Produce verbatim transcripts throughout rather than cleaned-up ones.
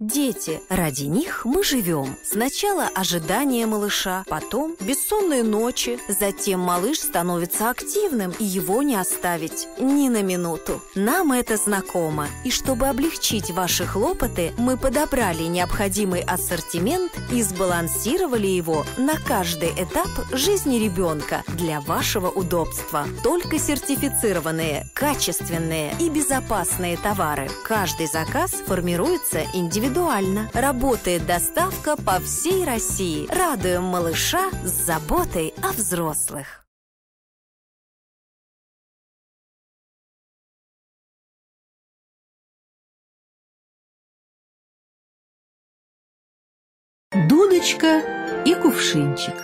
Дети, ради них мы живем. Сначала ожидание малыша, потом бессонные ночи, затем малыш становится активным, и его не оставить ни на минуту. Нам это знакомо, и чтобы облегчить ваши хлопоты, мы подобрали необходимый ассортимент и сбалансировали его на каждый этап жизни ребенка для вашего удобства. Только сертифицированные, качественные и безопасные товары. Каждый заказ формируется индивидуально. Индивидуально. Работает доставка по всей России. Радуем малыша с заботой о взрослых. Дудочка и кувшинчик.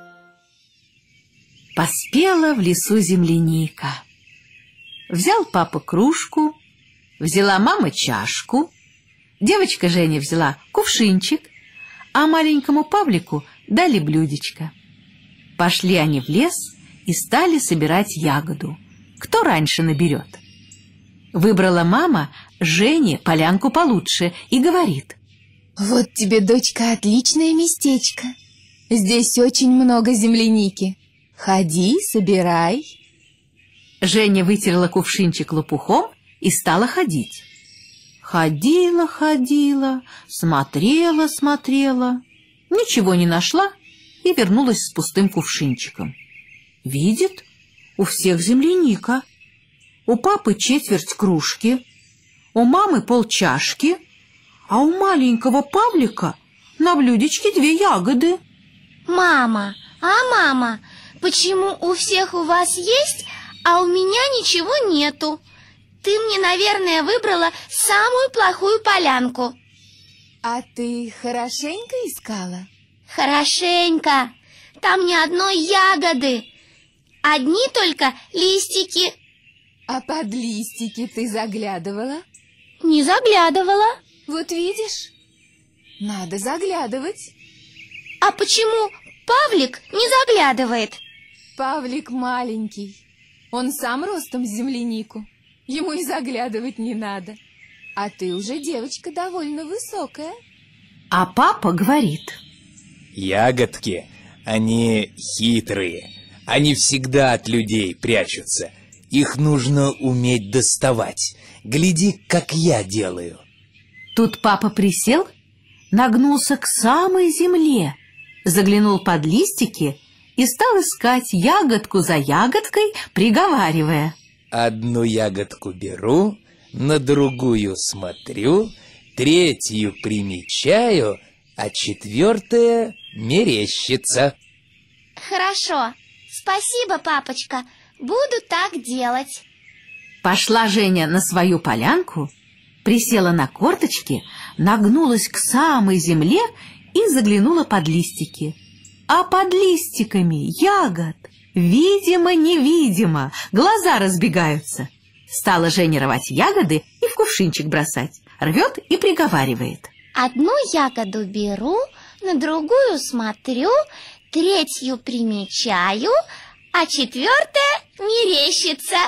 Поспела в лесу земляника. Взял папа кружку, взяла мама чашку. Девочка Женя взяла кувшинчик, а маленькому Павлику дали блюдечко. Пошли они в лес и стали собирать ягоду. Кто раньше наберет? Выбрала мама Жене полянку получше и говорит: «Вот тебе, дочка, отличное местечко. Здесь очень много земляники. Ходи, собирай». Женя вытерла кувшинчик лопухом и стала ходить. Ходила, ходила, смотрела, смотрела, ничего не нашла и вернулась с пустым кувшинчиком. Видит, у всех земляника. У папы четверть кружки, у мамы полчашки, а у маленького Павлика на блюдечке две ягоды. Мама, а мама, почему у всех у вас есть, а у меня ничего нету? Ты мне, наверное, выбрала самую плохую полянку. А ты хорошенько искала? Хорошенько. Там ни одной ягоды. Одни только листики. А под листики ты заглядывала? Не заглядывала. Вот видишь, надо заглядывать. А почему Павлик не заглядывает? Павлик маленький. Он сам ростом с землянику. Ему и заглядывать не надо. А ты уже девочка довольно высокая. А папа говорит: ягодки, они хитрые. Они всегда от людей прячутся. Их нужно уметь доставать. Гляди, как я делаю. Тут папа присел, нагнулся к самой земле, заглянул под листики и стал искать ягодку за ягодкой, приговаривая: одну ягодку беру, на другую смотрю, третью примечаю, а четвертая мерещится. Хорошо. Спасибо, папочка. Буду так делать. Пошла Женя на свою полянку, присела на корточки, нагнулась к самой земле и заглянула под листики. А под листиками ягод видимо-невидимо, глаза разбегаются. Стала Женя рвать ягоды и в кувшинчик бросать. Рвет и приговаривает: одну ягоду беру, на другую смотрю, третью примечаю, а четвертая мерещится.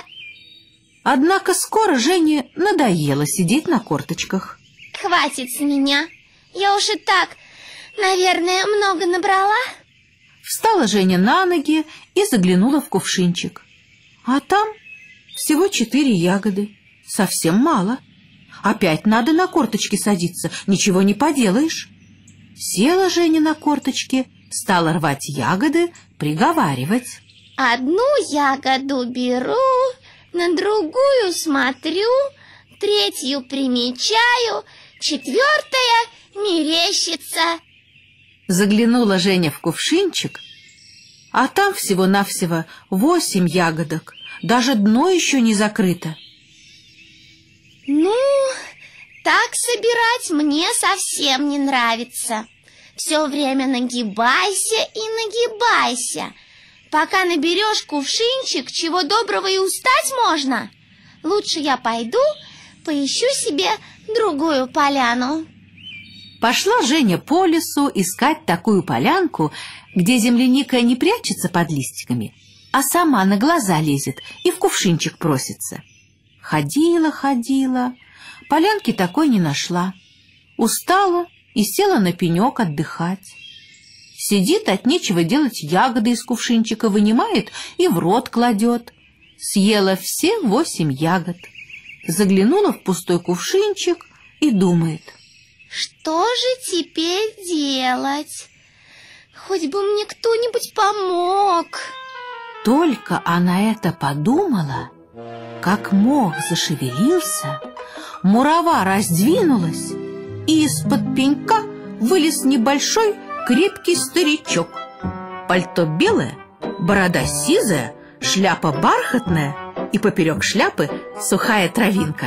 Однако скоро Жене надоело сидеть на корточках. Хватит с меня. Я уж и так, наверное, много набрала. Встала Женя на ноги и заглянула в кувшинчик. А там всего четыре ягоды. Совсем мало. Опять надо на корточки садиться, ничего не поделаешь. Села Женя на корточки, стала рвать ягоды, приговаривать: одну ягоду беру, на другую смотрю, третью примечаю, четвертая мерещится. Заглянула Женя в кувшинчик, а там всего-навсего восемь ягодок, даже дно еще не закрыто. Ну, так собирать мне совсем не нравится. Все время нагибайся и нагибайся. Пока наберешь кувшинчик, чего доброго и устать можно. Лучше я пойду, поищу себе другую поляну. Пошла Женя по лесу искать такую полянку, где земляника не прячется под листиками, а сама на глаза лезет и в кувшинчик просится. Ходила, ходила, полянки такой не нашла. устала и села на пенек отдыхать. Сидит, от нечего делать, ягоды из кувшинчика вынимает и в рот кладет. Съела все восемь ягод, заглянула в пустой кувшинчик и думает: что же теперь делать? Хоть бы мне кто-нибудь помог. Только она это подумала, как мох зашевелился, мурава раздвинулась, и из-под пенька вылез небольшой крепкий старичок. Пальто белое, борода сизая, шляпа бархатная, и поперек шляпы сухая травинка.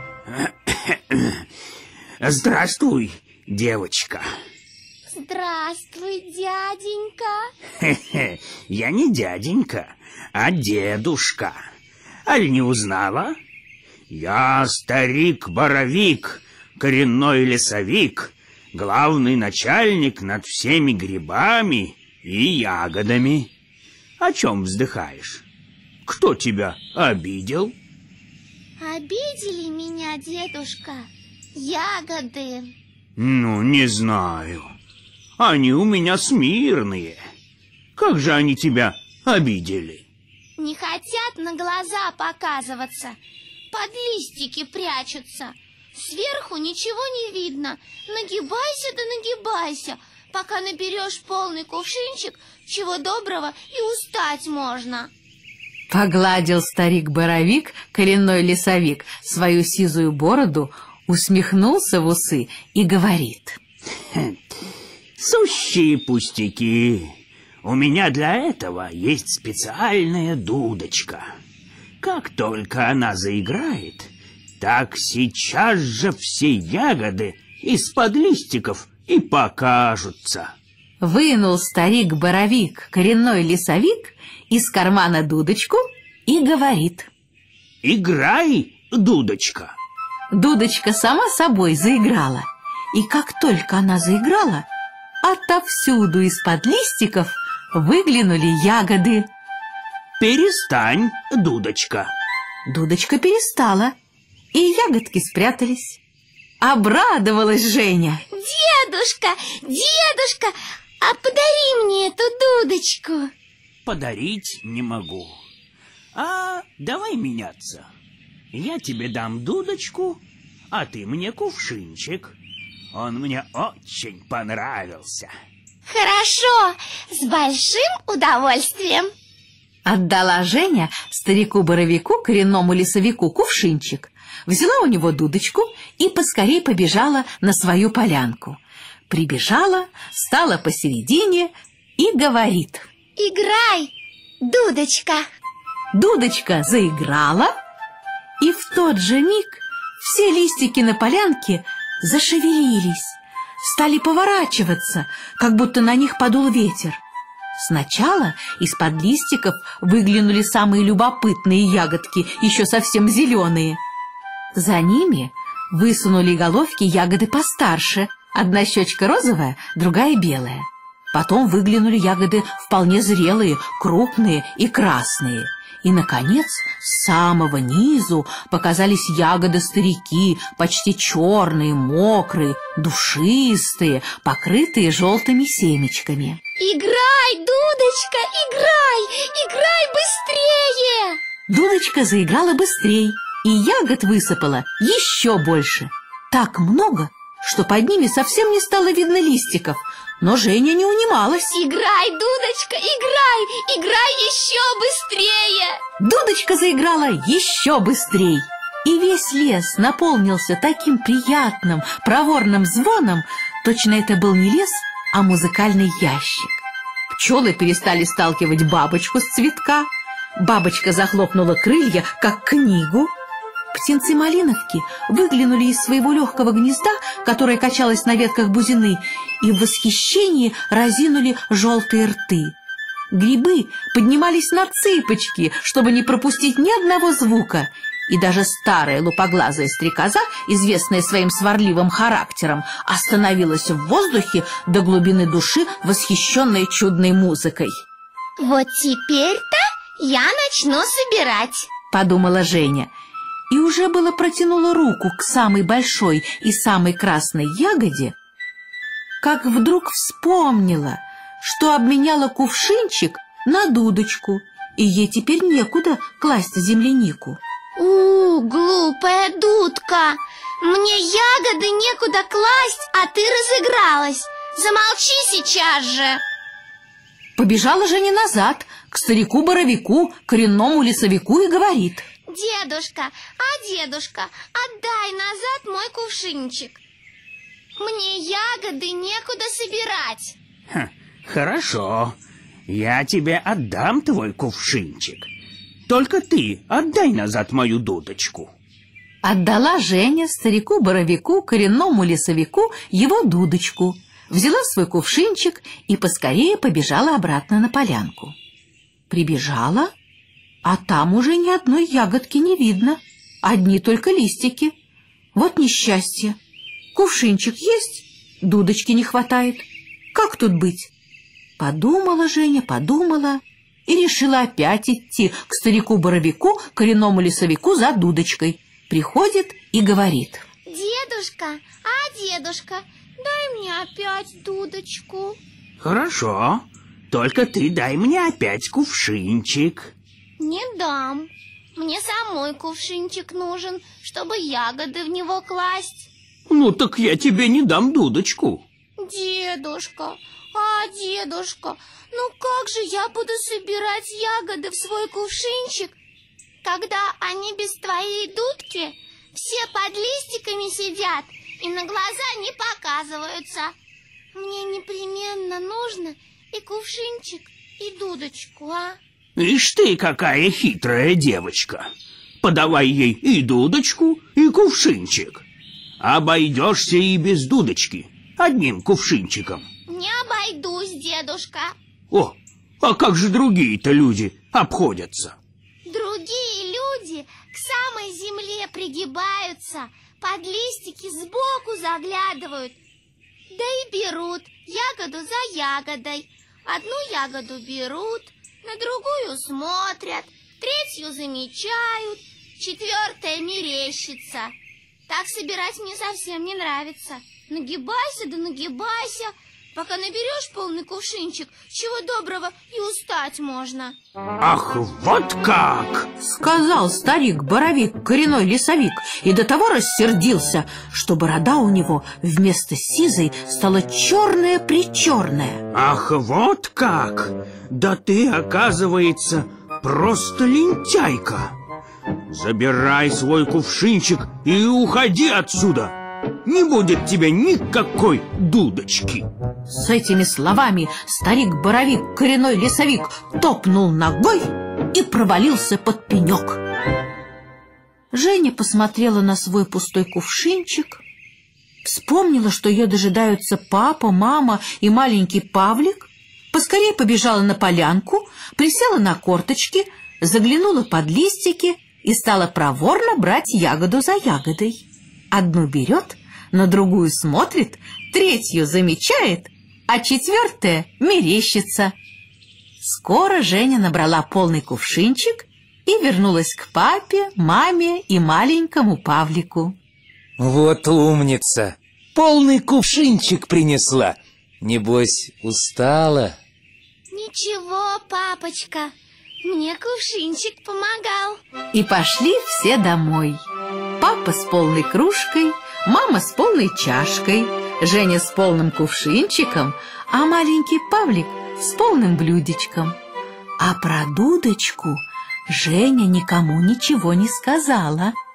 Здравствуй, девочка. Здравствуй, дяденька. Хе-хе, я не дяденька, а дедушка. Аль не узнала? Я старик-боровик, коренной лесовик, главный начальник над всеми грибами и ягодами. О чем вздыхаешь? Кто тебя обидел? Обидели меня, дедушка, ягоды. Ну, не знаю. Они у меня смирные. Как же они тебя обидели? Не хотят на глаза показываться, под листики прячутся. Сверху ничего не видно. Нагибайся да нагибайся, пока наберешь полный кувшинчик, чего доброго и устать можно. Погладил старик-боровик, коренной лесовик, свою сизую бороду, усмехнулся в усы и говорит: сущие пустяки. У меня для этого есть специальная дудочка. Как только она заиграет, так сейчас же все ягоды из-под листиков и покажутся. Вынул старик-боровик, коренной лесовик, из кармана дудочку и говорит: играй, дудочка. Дудочка сама собой заиграла, и как только она заиграла, отовсюду из-под листиков выглянули ягоды. Перестань, дудочка. Дудочка перестала, и ягодки спрятались. Обрадовалась Женя. Дедушка, дедушка, а подари мне эту дудочку. Подарить не могу. А давай меняться. Я тебе дам дудочку, а ты мне кувшинчик. Он мне очень понравился. Хорошо, с большим удовольствием. Отдала Женя старику-боровику, коренному лесовику, кувшинчик, взяла у него дудочку и поскорей побежала на свою полянку. Прибежала, стала посередине и говорит: играй, дудочка. Дудочка заиграла, и в тот же миг все листики на полянке зашевелились, стали поворачиваться, как будто на них подул ветер. Сначала из-под листиков выглянули самые любопытные ягодки, еще совсем зеленые. За ними высунули головки ягоды постарше, одна щечка розовая, другая белая. Потом выглянули ягоды вполне зрелые, крупные и красные. И, наконец, с самого низу показались ягоды-старики, почти черные, мокрые, душистые, покрытые желтыми семечками. Играй, дудочка, играй, играй быстрее! Дудочка заиграла быстрей, и ягод высыпала еще больше. Так много, что под ними совсем не стало видно листиков. Но Женя не унималась. Играй, дудочка, играй, играй еще быстрее! Дудочка заиграла еще быстрей, и весь лес наполнился таким приятным, проворным звоном, точно это был не лес, а музыкальный ящик. Пчелы перестали сталкивать бабочку с цветка, бабочка захлопнула крылья, как книгу. Птенцы-малиновки выглянули из своего легкого гнезда, которое качалось на ветках бузины, и в восхищении разинули желтые рты. Грибы поднимались на цыпочки, чтобы не пропустить ни одного звука, и даже старая лупоглазая стрекоза, известная своим сварливым характером, остановилась в воздухе до глубины души, восхищенная чудной музыкой. Вот теперь-то я начну собирать, подумала Женя, и уже было протянула руку к самой большой и самой красной ягоде, как вдруг вспомнила, что обменяла кувшинчик на дудочку, и ей теперь некуда класть землянику. У, глупая дудка! Мне ягоды некуда класть, а ты разыгралась. Замолчи сейчас же. Побежала Женя назад к старику-боровику, коренному лесовику, и говорит: Дедушка, а дедушка, отдай назад мой кувшинчик. Мне ягоды некуда собирать. Ха, хорошо, я тебе отдам твой кувшинчик. Только ты отдай назад мою дудочку. Отдала Женя старику-боровику, коренному лесовику, его дудочку, взяла свой кувшинчик и поскорее побежала обратно на полянку. Прибежала, а там уже ни одной ягодки не видно, одни только листики. Вот несчастье. Кувшинчик есть, дудочки не хватает. Как тут быть? Подумала Женя, подумала и решила опять идти к старику-боровику, коренному лесовику, за дудочкой. Приходит и говорит: Дедушка, а дедушка, дай мне опять дудочку. Хорошо, только ты дай мне опять кувшинчик. Не дам. Мне самой кувшинчик нужен, чтобы ягоды в него класть. Ну так я тебе не дам дудочку. Дедушка, а дедушка, ну как же я буду собирать ягоды в свой кувшинчик, когда они без твоей дудки все под листиками сидят и на глаза не показываются? Мне непременно нужно и кувшинчик, и дудочку, а? Ишь ты, какая хитрая девочка. Подавай ей и дудочку, и кувшинчик. Обойдешься и без дудочки, одним кувшинчиком. Не обойдусь, дедушка. О, а как же другие-то люди обходятся? Другие люди к самой земле пригибаются, под листики сбоку заглядывают, да и берут ягоду за ягодой. Одну ягоду берут, на другую смотрят, третью замечают, четвертая мерещится. Так собирать мне совсем не нравится. Нагибайся да нагибайся, пока наберешь полный кувшинчик, чего доброго и устать можно. Ах, вот как! Сказал старик-боровик, коренной лесовик, и до того рассердился, что борода у него вместо сизой стала черная-причерная. Ах, вот как! Да ты, оказывается, просто лентяйка. Забирай свой кувшинчик и уходи отсюда. Не будет тебе никакой дудочки. С этими словами старик-боровик, коренной лесовик, топнул ногой и провалился под пенек. Женя посмотрела на свой пустой кувшинчик, вспомнила, что ее дожидаются папа, мама и маленький Павлик, поскорее побежала на полянку, присела на корточки, заглянула под листики и стала проворно брать ягоду за ягодой. Одну берет, на другую смотрит, третью замечает, а четвертая мерещится. Скоро Женя набрала полный кувшинчик и вернулась к папе, маме и маленькому Павлику. Вот умница! Полный кувшинчик принесла. Небось, устала? Ничего, папочка, мне кувшинчик помогал. И пошли все домой. Папа с полной кружкой, мама с полной чашкой, Женя с полным кувшинчиком, а маленький Павлик с полным блюдечком. А про дудочку Женя никому ничего не сказала.